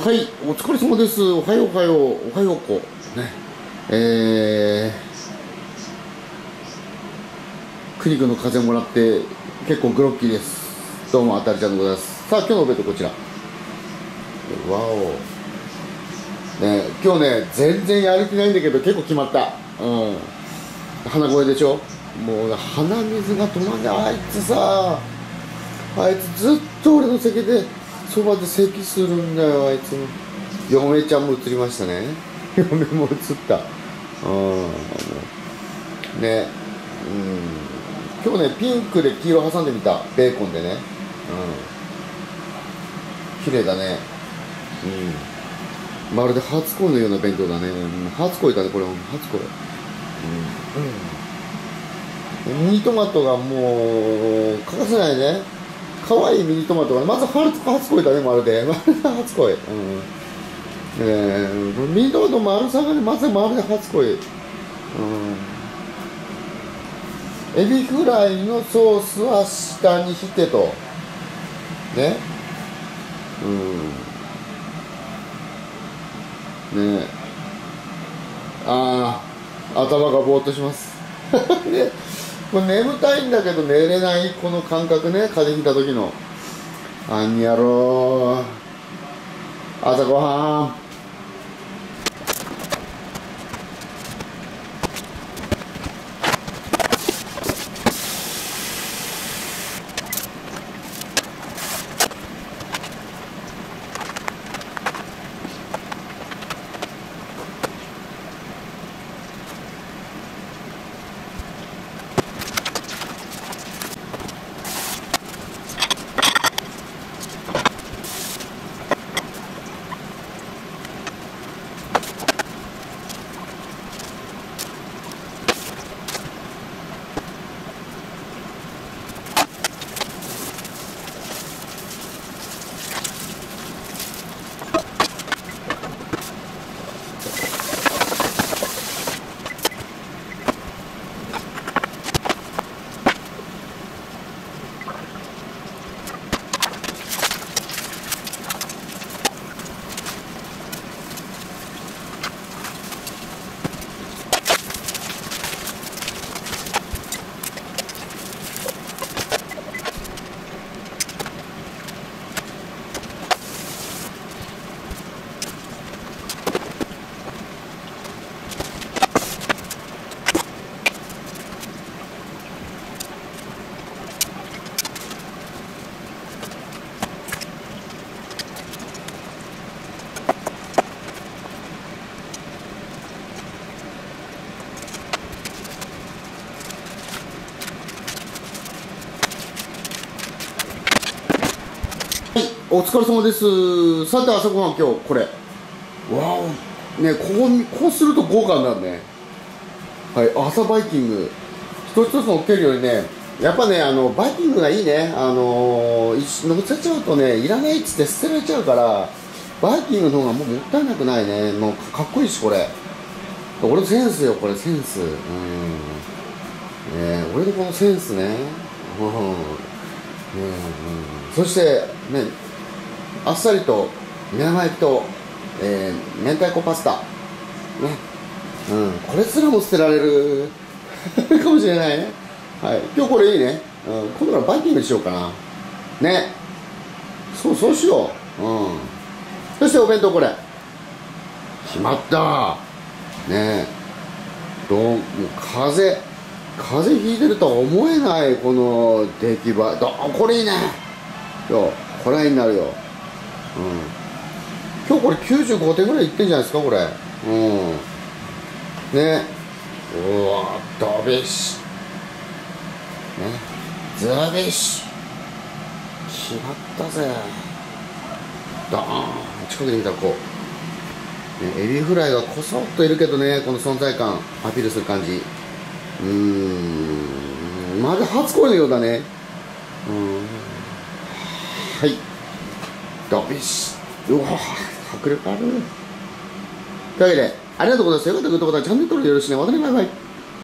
はい、お疲れ様です。おはよう、おはよう、おはようこ。ね。クニ君の風もらって、結構グロッキーです。どうも、あたりちゃんでございます。さあ、今日のお弁当こちら。わお。ね、今日ね、全然やる気ないんだけど、結構決まった。うん。鼻声でしょ。もう、鼻水が止まんない。あいつさ、あいつずっと俺の席で、そばで咳するんだよ、あいつの。嫁ちゃんも映りましたね。嫁も映った。ね、今日ね、ピンクで黄色挟んでみた。ベーコンでね。綺麗だね。まるで初恋のような弁当だね。初恋だね、これ。初恋。ミニトマトがもう、欠かせないね。可愛いミニトマトが、まず初恋だね、まるで。まるで初恋。ミニトマト丸さがね、まずまるで初恋。エビフライのソースは下にしてと。ね。ね頭がぼーっとします。ね、これ眠たいんだけど寝れないこの感覚ね、風邪ひいた時の。あんやろー。朝ごはん。お疲れ様です。さて朝ごはん今日これ。わお。ね、こうすると豪華になるね。はい、朝バイキング。一つ一つのっけるよりね、やっぱね、バイキングがいいね。乗せちゃうとね、いらないっつって捨てられちゃうから、バイキングの方がもうもったいなくないね。もうかっこいいし、これ。俺のセンスよ、これ、センス。俺のこのセンスね。そして、ね、あっさりと目玉焼きと、明太子パスタ、ね、これすらも捨てられるかもしれないね。はい、今日これいいね。今度からバイキングにしようかな。ね、そうしよう。そしてお弁当これ。決まった。ね、もう風邪ひいてるとは思えないこの出来栄え。これいいね。これになるよ。今日これ95点ぐらいいってんじゃないですかこれ。ね、うわドビッシュね、ズビッシュ決まったぜ。ドーン。近くで見たらこう、ね、エビフライがこそっといるけどね、この存在感アピールする感じ。まだ初恋のようだね。はい、ドビッシュ。うわ迫力ある。というわけでありがとうございます。よかったらグッドボタン、チャンネル登録よろしくね。またね、バイバイ。